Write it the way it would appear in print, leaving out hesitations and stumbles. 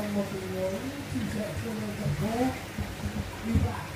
một tình huống chỉ trẻ cho thành phố vi phạm